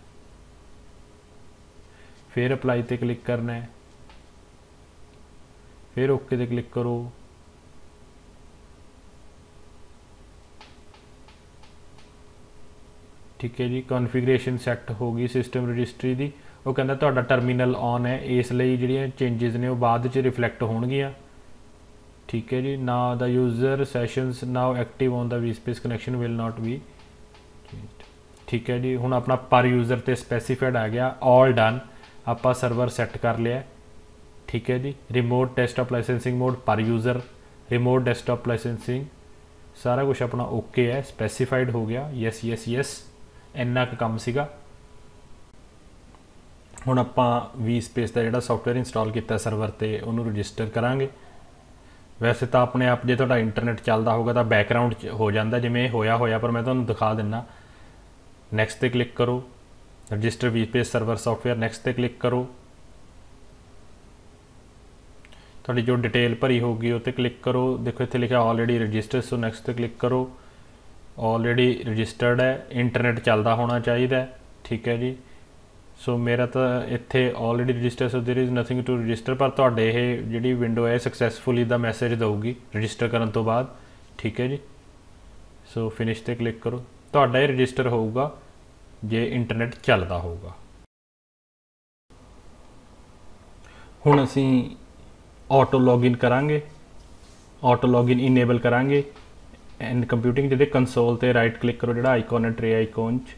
फिर अप्लाई ते क्लिक करना है, फिर ओके ते क्लिक करो। ठीक है जी, कॉन्फिगरेशन सैट हो गई सिस्टम रजिस्ट्री की। वो कहता तुहाडा टर्मिनल ऑन है, इसलिए जिहड़ियां चेंजिज ने वो बाद च रिफ्लैक्ट होणगियां। ठीक है जी, now the user sessions now active on the vSpace connection will not be changed. ठीक है जी, हुण अपना पर यूज़र ते स्पैसीफाइड आ गया, ऑल डन, आपां सर्वर सैट कर लिया। ठीक है जी, रिमोट डेस्कटॉप लाइसेंसिंग मोड पर यूज़र, रिमोट डेस्कटॉप लाइसेंसिंग सारा कुछ अपना ओके है, स्पैसीफाइड हो गया। यस यस यस, इन्ना क काम सीगा। हुण आपां vSpace का जिहड़ा सॉफ्टवेयर इंस्टॉल किया सर्वर ते उहनूं रजिस्टर करांगे। वैसे तो अपने आप जे तुहाडा इंटरनेट चलदा होगा तो बैकग्राउंड हो जाता जिवें होया होया, पर मैं तुहानूं दिखा दिना। नैक्सट ते क्लिक करो, register vSpace server software, next ते क्लिक करो। तुहाडी जो डिटेल भरी होगी उत्ते क्लिक करो। देखो इत्थे लिखा ऑलरेडी रजिस्टर्ड, सो नैक्सट ते क्लिक करो। ऑलरेडी रजिस्टर्ड है, इंटरनेट चलदा होना चाहिए। ठीक है जी, सो मेरा तो इत्थे already register, so there is nothing to register, पर तुहाडे ये जिहड़ी विंडो है सक्सैसफुली दा मैसेज देगी रजिस्टर करन तो बाद। ठीक है जी, सो फिनिश ते क्लिक करो। तुहाडा ये रजिस्टर होगा जे इंटरनेट चलदा होगा। हुण असीं ऑटो लॉगिन करांगे, ऑटो लॉगिन इनेबल करांगे। एंड कंप्यूटिंग जिहदे कंसोल ते राइट क्लिक करो, जिहड़ा आइकॉन है ट्रे आइकॉन च,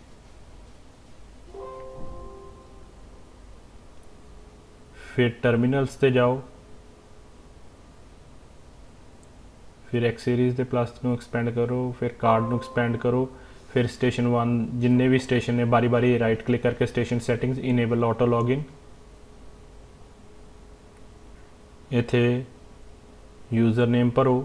फिर टर्मिनल्स ते जाओ, फिर एक्स सीरीज़ के प्लस नूं एक्सपेंड करो, फिर कार्ड नूं एक्सपेंड करो, फिर स्टेशन 1 जिन्ने भी स्टेशन ने बारी बारी राइट क्लिक करके station settings enable auto login. इत्थे यूज़र नेम भरो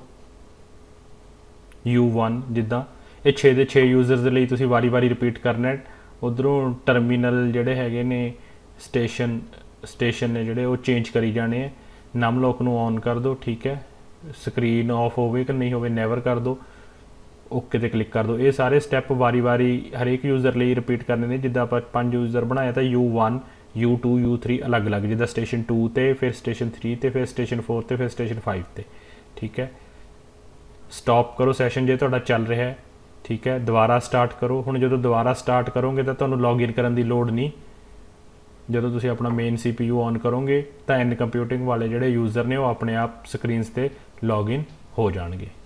U1, जिद्दां ये 6 ਦੇ 6 यूज़र्स ਦੇ ਲਈ ਤੁਸੀਂ ਵਾਰੀ ਵਾਰੀ ਰਿਪੀਟ करना है। उधरों टर्मिनल ਜਿਹੜੇ ਹੈਗੇ ਨੇ स्टेशन ने ਜਿਹੜੇ ਉਹ चेंज करी जाने हैं। नम लॉक ਨੂੰ ऑन कर दो। ठीक है, स्क्रीन ऑफ होवे कि नहीं होवे नैवर कर दो, ओके ते क्लिक कर दो। ये सारे स्टैप वारी वारी हरेक यूज़र लिए रिपीट करने ने। जिद्दां आपां 5 यूज़र बनाया तो U1 U2 U3 अलग अलग, जिद्दां स्टेशन 2 ते फिर स्टेशन 3 ते फिर स्टेशन 4 ते फिर स्टेशन 5 ते। ठीक है, स्टॉप करो सैशन जे तुहाडा चल रहा है। ठीक है, दोबारा स्टार्ट करो। हुण जदों दोबारा स्टार्ट करोगे तो तुहानूं लॉगिन करन दी लोड़ नहीं। जदों तुसीं अपना मेन CPU ऑन करोगे तो NComputing वाले जिहड़े यूज़र ने वो अपने आप स्क्रीनस ते लॉगिन हो जाणगे।